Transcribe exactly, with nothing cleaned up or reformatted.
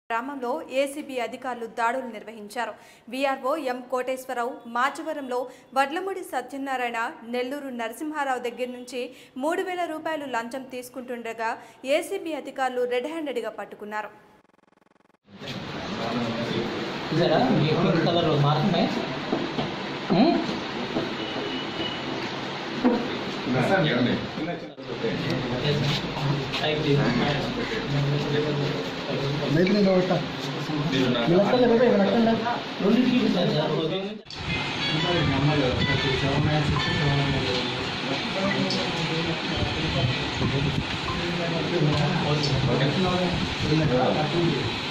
గ్రామంలో ఏసీబీ అధికారులు దాడులు నిర్వహించారు. వీఆర్ఓ ఎం కోటేశ్వరరావు మాచవరంలో వడ్లమూడి సత్యనారాయణ, నెల్లూరు నరసింహారావు దగ్గర నుంచి మూడు వేల రూపాయలు లంచం తీసుకుంటుండగా ఏసీబీ అధికారులు రెడ్ హ్యాండెడ్గా పట్టుకున్నారు. Okay.